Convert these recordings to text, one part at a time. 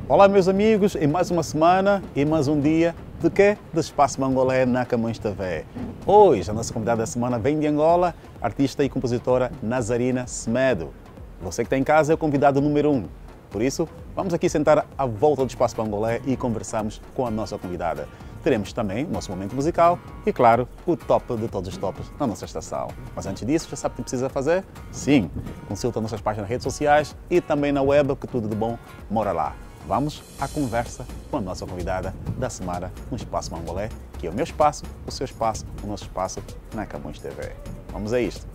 Olá meus amigos, em mais uma semana e mais um dia de quê? De Espaço Mangolé na Camões TV. Hoje a nossa convidada da semana vem de Angola, artista e compositora Nazarina Semedo. Você que está em casa é o convidado número 1. Por isso, vamos aqui sentar à volta do Espaço Mangolé e conversarmos com a nossa convidada. Teremos também o nosso momento musical e, claro, o top de todos os tops na nossa estação. Mas antes disso, já sabe o que precisa fazer? Sim, consulta nossas páginas nas redes sociais e também na web, que tudo de bom mora lá. Vamos à conversa com a nossa convidada da semana no Espaço Mangolé, que é o meu espaço, o seu espaço, o nosso espaço na Camões TV. Vamos a isto!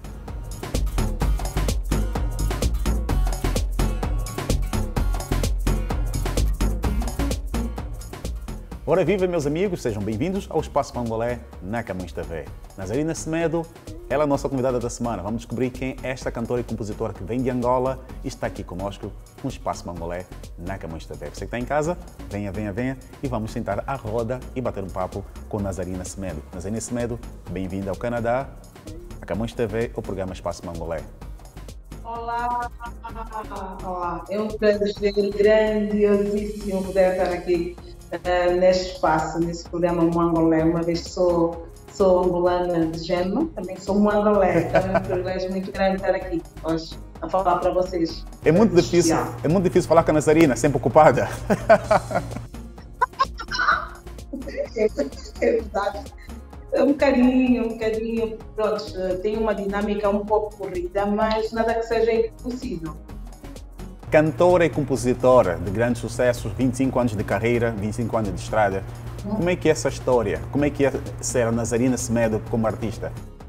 Ora viva, meus amigos, sejam bem-vindos ao Espaço Mangolé na Camões TV. Nazarina Semedo, ela é a nossa convidada da semana. Vamos descobrir quem é esta cantora e compositora que vem de Angola e está aqui conosco no Espaço Mangolé na Camões TV. Você que está em casa, venha, venha, venha e vamos sentar à roda e bater um papo com Nazarina Semedo. Nazarina Semedo, bem-vinda ao Canadá, a Camões TV, o programa Espaço Mangolé. Olá, olá, é um prazer grandiosíssimo poder estar aqui neste espaço, nesse programa Mangolé. Uma vez sou angolana de género, também sou mangolé, então é um privilégio muito grande estar aqui hoje a falar para vocês. É muito difícil falar com a Nazarina, sempre ocupada. É verdade. Um bocadinho, pronto, tem uma dinâmica um pouco corrida, mas nada que seja impossível. Cantora e compositora de grandes sucessos, 25 anos de carreira, 25 anos de estrada. Como é que é essa história? Como é que é ser a Nazarina Semedo como artista?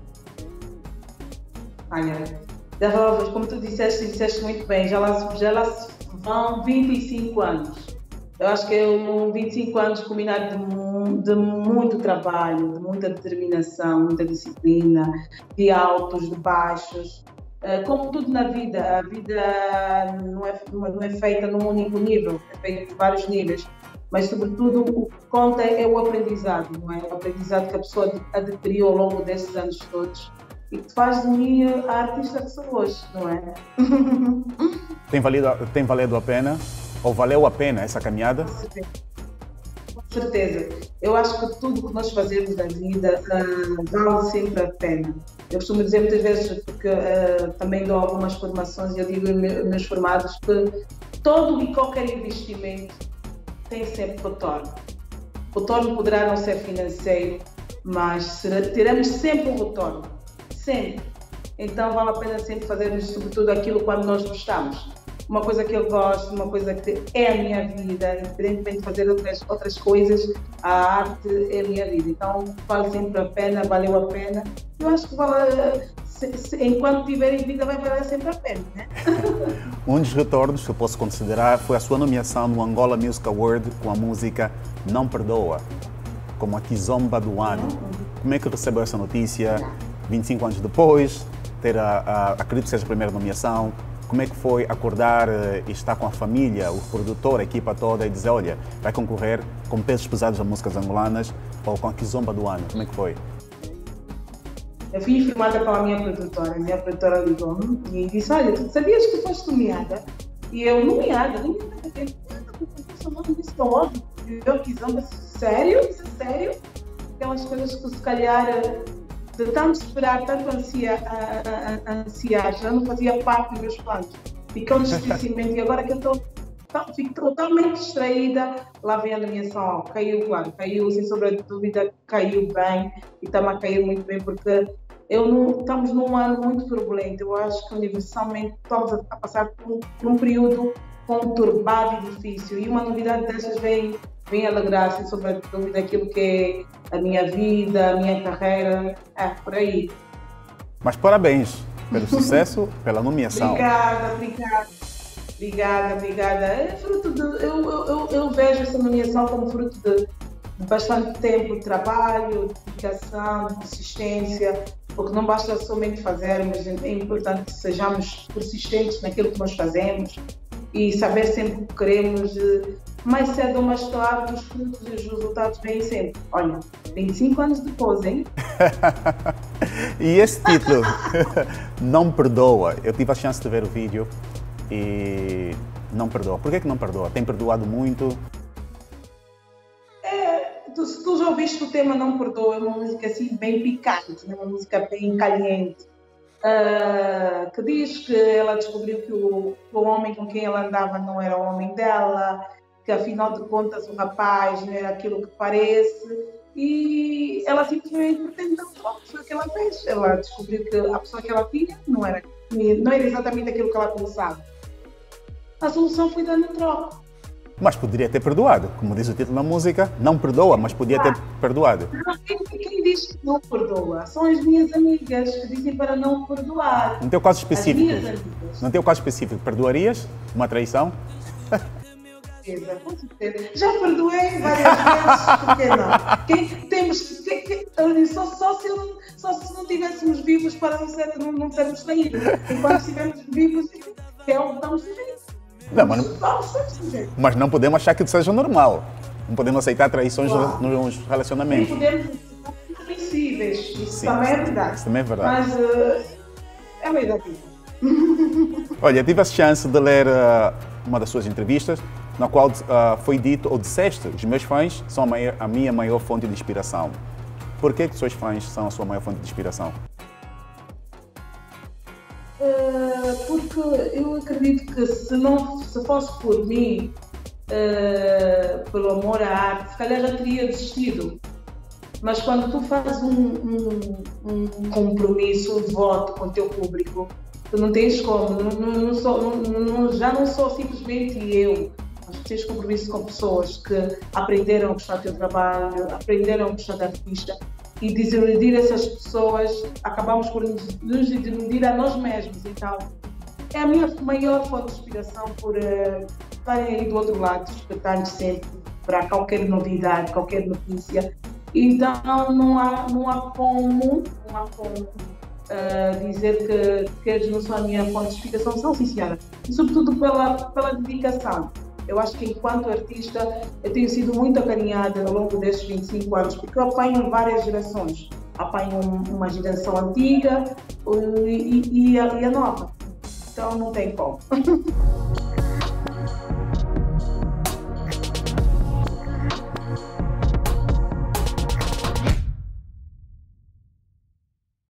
Olha, como tu disseste muito bem, já lá vão 25 anos. Eu acho que é 25 anos combinado de muito trabalho, de muita determinação, muita disciplina, de altos, de baixos. Como tudo na vida, a vida não é feita num único nível, é feita de vários níveis, mas sobretudo o que conta é o aprendizado, não é? O aprendizado que a pessoa adquiriu ao longo desses anos todos e que te faz de mim a artista que sou hoje, não é? Tem valido a pena, ou valeu a pena essa caminhada? Com certeza. Eu acho que tudo que nós fazemos na vida vale sempre a pena. Eu costumo dizer muitas vezes, porque também dou algumas formações e eu digo aos meus formados que todo e qualquer investimento tem sempre retorno. O retorno poderá não ser financeiro, mas teremos sempre um retorno. Sempre. Então vale a pena sempre fazermos sobretudo aquilo quando nós gostamos. Uma coisa que eu gosto, uma coisa que é a minha vida, independentemente de fazer outras coisas, a arte é a minha vida. Então vale sempre a pena, valeu a pena. Eu acho que enquanto tiver em vida vai valer sempre a pena, né? Um dos retornos que eu posso considerar foi a sua nomeação no Angola Music Award com a música Não Perdoa, como a Kizomba do ano. Como é que recebeu essa notícia 25 anos depois, acredito que seja a primeira nomeação? Como é que foi acordar e estar com a família, o produtor, a equipa toda e dizer, olha, vai concorrer com pesos pesados a músicas angolanas ou com a Kizomba do ano? Como é que foi? Eu fui informada pela minha produtora ligou-me e disse, olha, tu sabias que foste nomeada? E eu, nomeada? Disse, óbvio. Eu, Kizomba, sério? Isso é sério? Aquelas coisas que se calhar, de tanto esperar, tanto ansiar, já não fazia parte dos meus planos. Ficou no esquecimento e agora que eu fico totalmente distraída, lá vem a nomeação. Caiu, sem sombra de dúvida, caiu bem e está-me a cair muito bem porque estamos num ano muito turbulento. Eu acho que universalmente estamos a passar por um período conturbado e difícil e uma novidade dessas vem alegrar, sem sombra de dúvida, aquilo que é a minha vida, a minha carreira, por aí. Mas parabéns pelo sucesso, pela nomeação. Obrigada. É fruto eu vejo essa nomeação como fruto de bastante tempo de trabalho, de dedicação, de persistência, porque não basta somente fazermos, é importante que sejamos persistentes naquilo que nós fazemos e saber sempre o que queremos. Mais cedo ou mais tarde, os frutos e os resultados vêm sempre. Olha, 25 anos depois, hein? E esse título, Não Perdoa, eu tive a chance de ver o vídeo e não perdoa. Por que não perdoa? Tem perdoado muito? Se tu já ouviste o tema Não Perdoa, é uma música assim bem picante, né? Uma música bem caliente, que diz que ela descobriu que o homem com quem ela andava não era o homem dela, que afinal de contas o rapaz não era aquilo que parece, e ela simplesmente pretendeu, foi o que ela fez. Ela descobriu que a pessoa que ela tinha não era exatamente aquilo que ela pensava. A solução foi dando troca. Mas poderia ter perdoado, como diz o título da música, não perdoa, mas podia ter perdoado. Quem diz que não perdoa? São as minhas amigas que dizem para não perdoar. No teu caso específico, As minhas amigas. no teu caso específico, perdoarias uma traição? Com certeza. Já perdoei várias vezes, por que não? Só se não estivéssemos vivos para não sermos traídos. Enquanto estivermos vivos, é o que estamos vivendo. Não, mas não podemos achar que isso seja normal. Não podemos aceitar traições nos relacionamentos. Nem podemos ser compreensíveis. Isso Sim, também é verdade. Isso também é verdade. Mas é a lei da vida. Olha, tive a chance de ler uma das suas entrevistas, na qual foi dito, ou disseste, os meus fãs são a minha maior fonte de inspiração. Por que os seus fãs são a sua maior fonte de inspiração? Porque eu acredito que se fosse por mim, pelo amor à arte, se calhar já teria desistido. Mas quando tu fazes um compromisso, um voto com o teu público, tu não tens como, já não sou simplesmente eu, mas tens compromisso com pessoas que aprenderam a gostar do teu trabalho, aprenderam a gostar da artista, e desiludir essas pessoas, acabamos por nos desiludir a nós mesmos. Então, é a minha maior fonte de inspiração por estarem aí do outro lado, escutarem sempre para qualquer novidade, qualquer notícia. Então, não há como dizer que eles não são a minha fonte de inspiração, são sim, senhora. E sobretudo pela dedicação. Eu acho que enquanto artista eu tenho sido muito acarinhada ao longo destes 25 anos, porque eu apanho várias gerações. Apanho uma geração antiga e a nova. Então não tem como.